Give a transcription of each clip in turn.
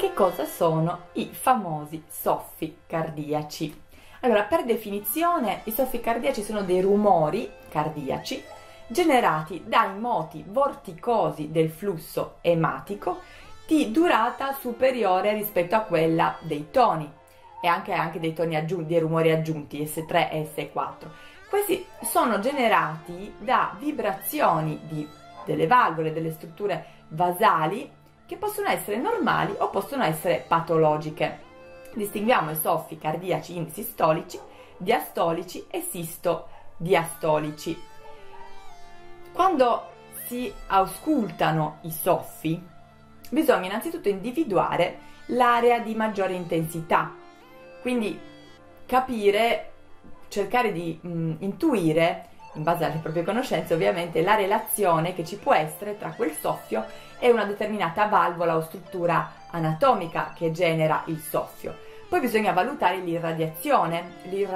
Che cosa sono i famosi soffi cardiaci? Allora, per definizione, i soffi cardiaci sono dei rumori cardiaci generati dai moti vorticosi del flusso ematico di durata superiore rispetto a quella dei toni e anche dei toni aggiunti, dei rumori aggiunti S3 e S4. Questi sono generati da vibrazioni delle valvole, delle strutture vasali, che possono essere normali o possono essere patologiche. Distinguiamo i soffi cardiaci in sistolici, diastolici e sistodiastolici. Quando si auscultano i soffi, bisogna innanzitutto individuare l'area di maggiore intensità, quindi capire, cercare di intuire, in base alle proprie conoscenze ovviamente, la relazione che ci può essere tra quel soffio e una determinata valvola o struttura anatomica che genera il soffio. Poi bisogna valutare l'irradiazione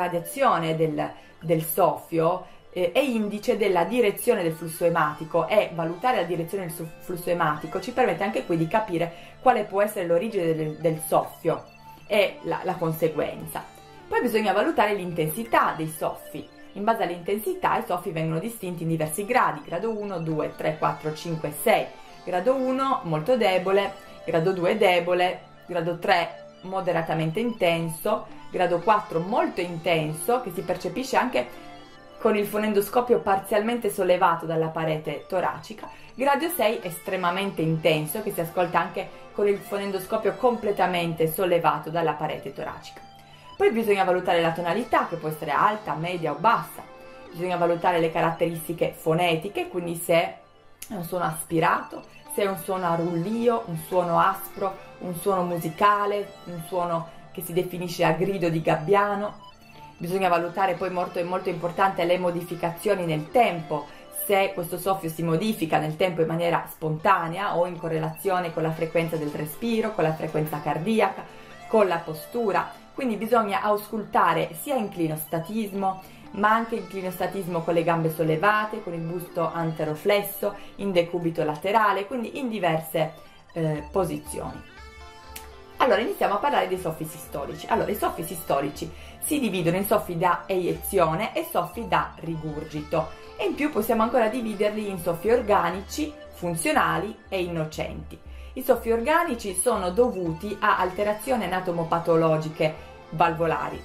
del soffio è indice della direzione del flusso ematico, e valutare la direzione del flusso ematico ci permette anche qui di capire quale può essere l'origine del soffio e la conseguenza. Poi bisogna valutare l'intensità dei soffi. In base all'intensità i soffi vengono distinti in diversi gradi: grado 1, 2, 3, 4, 5, 6. Grado 1 molto debole, grado 2 debole, grado 3 moderatamente intenso, grado 4 molto intenso, che si percepisce anche con il fonendoscopio parzialmente sollevato dalla parete toracica, grado 6 estremamente intenso, che si ascolta anche con il fonendoscopio completamente sollevato dalla parete toracica. Poi bisogna valutare la tonalità, che può essere alta, media o bassa. Bisogna valutare le caratteristiche fonetiche, quindi se è un suono aspirato, se è un suono a rullio, un suono aspro, un suono musicale, un suono che si definisce a grido di gabbiano. Bisogna valutare poi, molto importante, le modificazioni nel tempo, se questo soffio si modifica nel tempo in maniera spontanea o in correlazione con la frequenza del respiro, con la frequenza cardiaca, con la postura. Quindi bisogna auscultare sia inclinostatismo, ma anche inclinostatismo con le gambe sollevate, con il busto anteroflesso, in decubito laterale, quindi in diverse posizioni. Allora, iniziamo a parlare dei soffi sistolici. Allora, i soffi sistolici si dividono in soffi da eiezione e soffi da rigurgito, e in più possiamo ancora dividerli in soffi organici, funzionali e innocenti. I soffi organici sono dovuti a alterazioni anatomopatologiche valvolari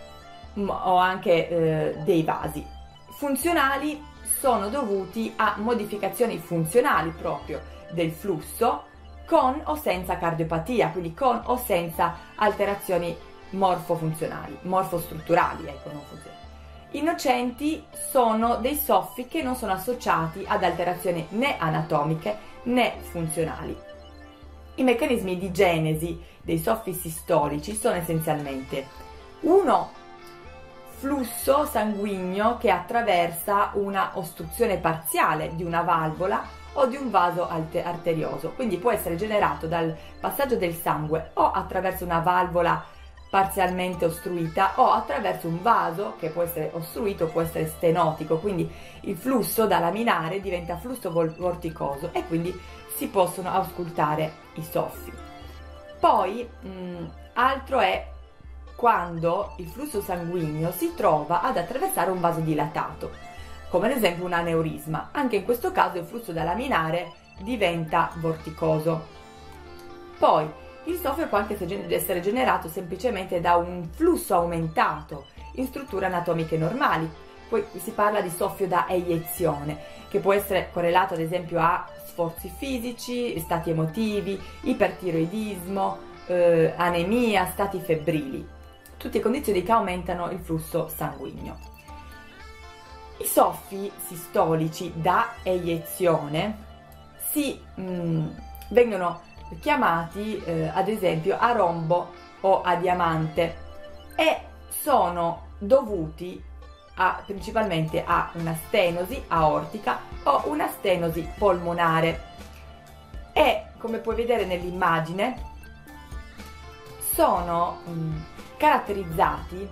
o anche dei vasi. Funzionali sono dovuti a modificazioni funzionali proprio del flusso, con o senza cardiopatia, quindi con o senza alterazioni morfostrutturali, ecco, non funzionali. Innocenti sono dei soffi che non sono associati ad alterazioni né anatomiche né funzionali. I meccanismi di genesi dei soffi sistolici sono essenzialmente: uno, flusso sanguigno che attraversa una ostruzione parziale di una valvola o di un vaso arterioso, quindi può essere generato dal passaggio del sangue o attraverso una valvola parzialmente ostruita o attraverso un vaso che può essere ostruito, può essere stenotico, quindi il flusso da laminare diventa flusso vorticoso e quindi si possono auscultare i soffi. Poi altro è quando il flusso sanguigno si trova ad attraversare un vaso dilatato, come ad esempio un aneurisma. Anche in questo caso il flusso da laminare diventa vorticoso. Poi il soffio può anche essere generato semplicemente da un flusso aumentato in strutture anatomiche normali. Poi si parla di soffio da eiezione, che può essere correlato ad esempio a sforzi fisici, stati emotivi, ipertiroidismo, anemia, stati febbrili, tutte condizioni che aumentano il flusso sanguigno. I soffi sistolici da eiezione vengono chiamati ad esempio a rombo o a diamante e sono dovuti principalmente a una stenosi aortica o una stenosi polmonare, e come puoi vedere nell'immagine sono caratterizzati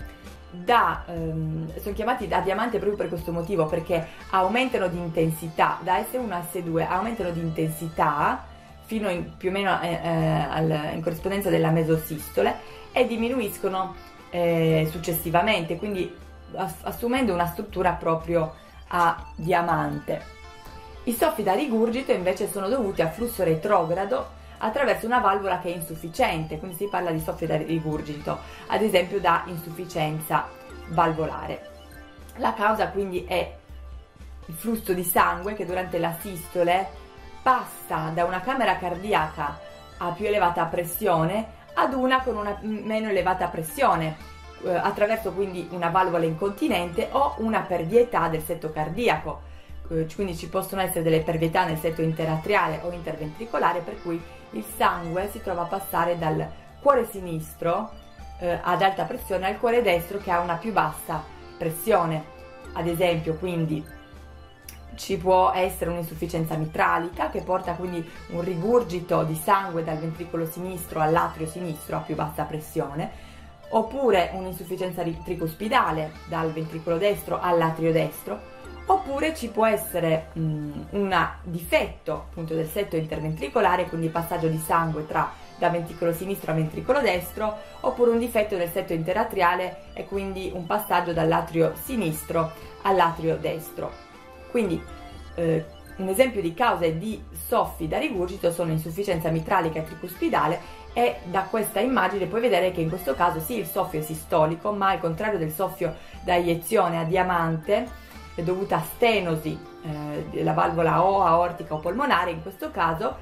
sono chiamati da diamante proprio per questo motivo, perché aumentano di intensità, da S1 a S2 aumentano di intensità fino più o meno in corrispondenza della mesosistole e diminuiscono successivamente, quindi assumendo una struttura proprio a diamante. I soffi da rigurgito invece sono dovuti a flusso retrogrado attraverso una valvola che è insufficiente, quindi si parla di soffi da rigurgito, ad esempio da insufficienza valvolare. La causa quindi è il flusso di sangue che durante la sistole passa da una camera cardiaca a più elevata pressione ad una con una meno elevata pressione, attraverso quindi una valvola incontinente o una pervietà del setto cardiaco. Quindi ci possono essere delle pervietà nel setto interatriale o interventricolare, per cui il sangue si trova a passare dal cuore sinistro ad alta pressione al cuore destro che ha una più bassa pressione. Ad esempio, quindi ci può essere un'insufficienza mitralica che porta quindi un rigurgito di sangue dal ventricolo sinistro all'atrio sinistro a più bassa pressione, oppure un'insufficienza tricuspidale dal ventricolo destro all'atrio destro, oppure ci può essere un difetto appunto del setto interventricolare, quindi passaggio di sangue da ventricolo sinistro a ventricolo destro, oppure un difetto del setto interatriale e quindi un passaggio dall'atrio sinistro all'atrio destro. Quindi un esempio di cause di soffi da rigurgito sono insufficienza mitralica e tricuspidale, e da questa immagine puoi vedere che in questo caso sì, il soffio è sistolico, ma al contrario del soffio da iniezione a diamante è dovuta a stenosi della valvola o aortica o polmonare. In questo caso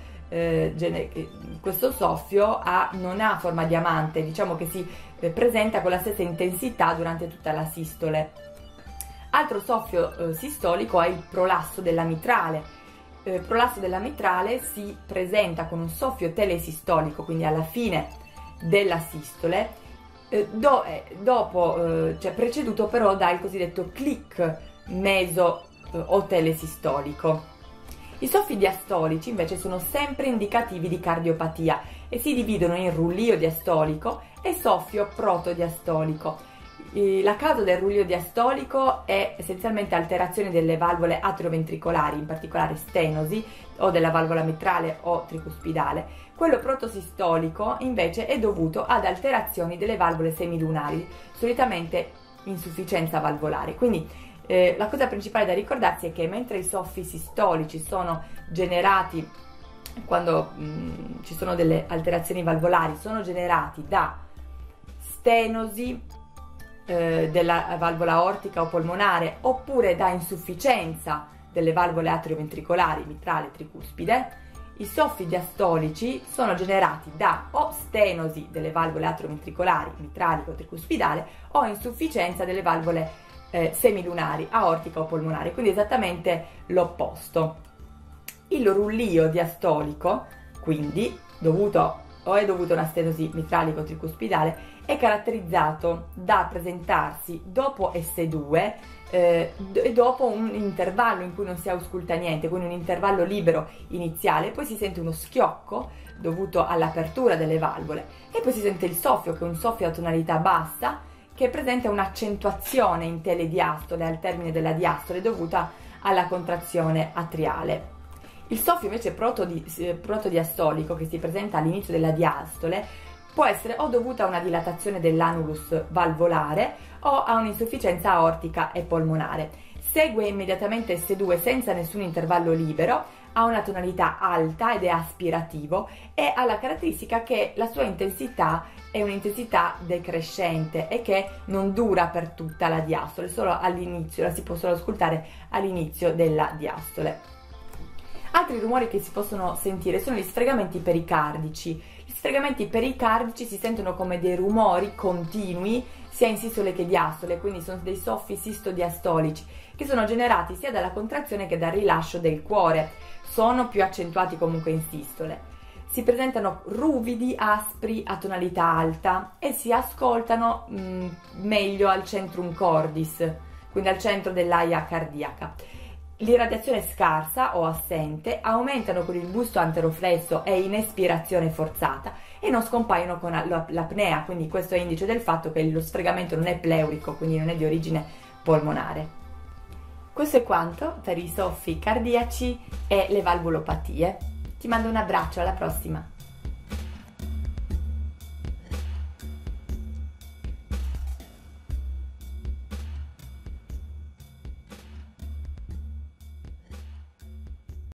questo soffio non ha forma diamante, diciamo che si presenta con la stessa intensità durante tutta la sistole. Altro soffio sistolico è il prolasso della mitrale. Prolasso della mitrale si presenta con un soffio telesistolico, quindi alla fine della sistole, cioè preceduto però dal cosiddetto click meso o telesistolico. I soffi diastolici invece sono sempre indicativi di cardiopatia e si dividono in rullio diastolico e soffio protodiastolico. La causa del rullio diastolico è essenzialmente alterazione delle valvole atrioventricolari, in particolare stenosi, o della valvola mitrale o tricuspidale. Quello protosistolico invece è dovuto ad alterazioni delle valvole semilunari, solitamente insufficienza valvolare. Quindi la cosa principale da ricordarsi è che mentre i soffi sistolici sono generati quando ci sono delle alterazioni valvolari, sono generati da stenosi della valvola aortica o polmonare, oppure da insufficienza delle valvole atrioventricolari, mitrale, tricuspide. I soffi diastolici sono generati da o stenosi delle valvole atrioventricolari, mitrale o tricuspidale, o insufficienza delle valvole semilunari, aortica o polmonare, quindi esattamente l'opposto. Il rullio diastolico, quindi, è dovuto a una stenosi mitralica o tricuspidale, è caratterizzato da presentarsi dopo S2 e dopo un intervallo in cui non si ausculta niente, quindi un intervallo libero iniziale, poi si sente uno schiocco dovuto all'apertura delle valvole e poi si sente il soffio, che è un soffio a tonalità bassa che presenta un'accentuazione in telediastole al termine della diastole dovuta alla contrazione atriale. Il soffio invece protodiastolico, che si presenta all'inizio della diastole, può essere o dovuta a una dilatazione dell'annulus valvolare o a un'insufficienza aortica e polmonare. Segue immediatamente S2 senza nessun intervallo libero, ha una tonalità alta ed è aspirativo e ha la caratteristica che la sua intensità è un'intensità decrescente e che non dura per tutta la diastole, solo all'inizio, la si può solo ascoltare all'inizio della diastole. Altri rumori che si possono sentire sono gli sfregamenti pericardici. Gli sfregamenti pericardici si sentono come dei rumori continui sia in sistole che diastole, quindi sono dei soffi sistodiastolici che sono generati sia dalla contrazione che dal rilascio del cuore. Sono più accentuati comunque in sistole. Si presentano ruvidi aspri a tonalità alta e si ascoltano meglio al centrum cordis, quindi al centro dell'aia cardiaca. L'irradiazione scarsa o assente aumentano con il busto anteroflesso e in espirazione forzata e non scompaiono con l'apnea, quindi questo è indice del fatto che lo sfregamento non è pleurico, quindi non è di origine polmonare. Questo è quanto per i soffi cardiaci e le valvulopatie. Ti mando un abbraccio, alla prossima!